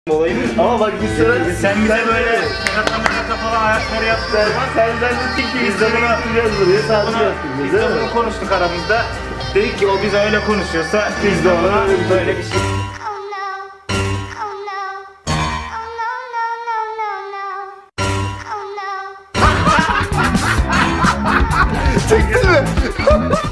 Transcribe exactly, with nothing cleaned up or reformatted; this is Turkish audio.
olayım. Ama bak biz sana... Sen bize böyle şakata makata falan ayakları yaptın. Sen zannettin ki biz de bunu yapacağız buraya. Sadece Biz de bunu konuştuk aramızda. Dedik ki o bize öyle konuşuyorsa biz de ona böyle bir şey. Çektin mi?